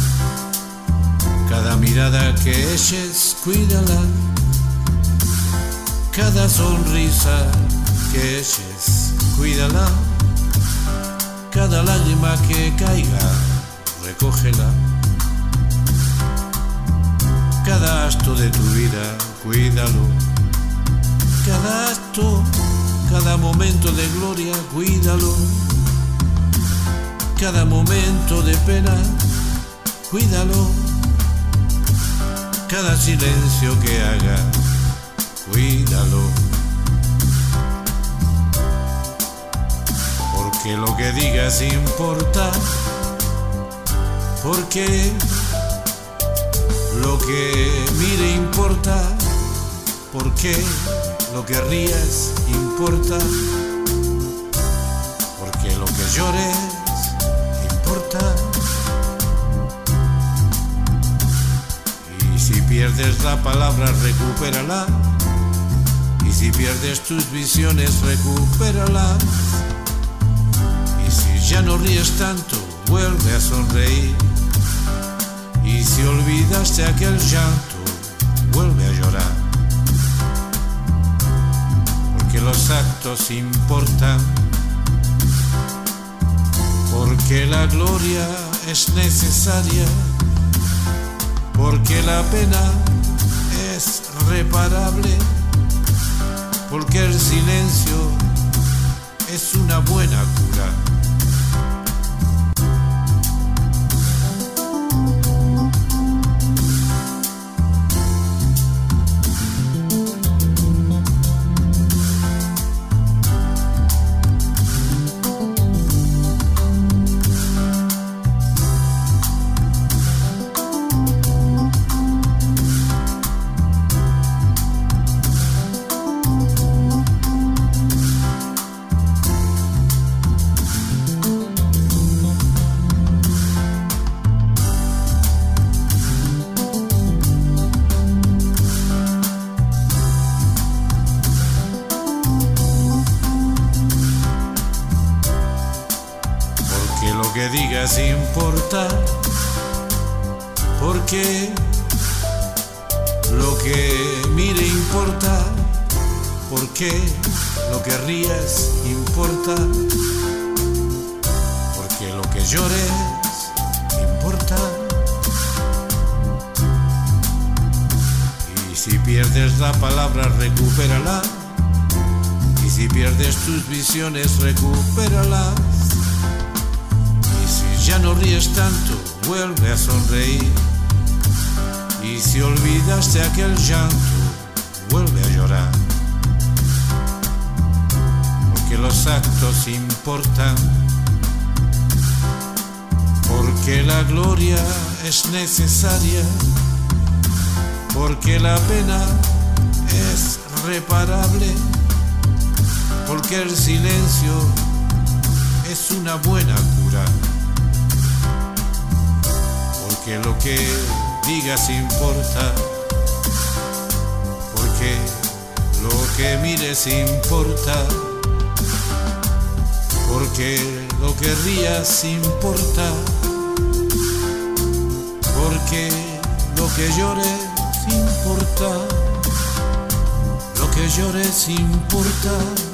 Cada mirada que eches, cuídala. Cada sonrisa que eches, cuídala. Cada lágrima que caiga, recógela. Cada acto de tu vida, cuídalo. Cada acto, cada momento de gloria, cuídalo. Cada momento de pena, cuídalo. Cada silencio que haga, cuídalo. Porque lo que digas importa. Porque lo que mire importa. Porque lo que rías importa. Porque lo que llores importa. Y si pierdes la palabra, recupérala. Y si pierdes tus visiones, recupéralas. Y si ya no ríes tanto, vuelve a sonreír. Y si olvidaste aquel llanto, vuelve a llorar. Porque los actos importan. Porque la gloria es necesaria. Porque la pena es reparable. Porque el silencio es una buena cura. Lo que digas importa. Porque lo que mire importa. Porque lo que rías importa. Porque lo que llores importa. Y si pierdes la palabra, recupérala. Y si pierdes tus visiones, recupéralas. Ya no ríes tanto, vuelve a sonreír. Y si olvidaste aquel llanto, vuelve a llorar. Porque los actos importan. Porque la gloria es necesaria. Porque la pena es reparable. Porque el silencio es una buena cura. Porque lo que digas importa. Porque lo que mires importa. Porque lo que rías importa. Porque lo que llores importa. Lo que llores importa.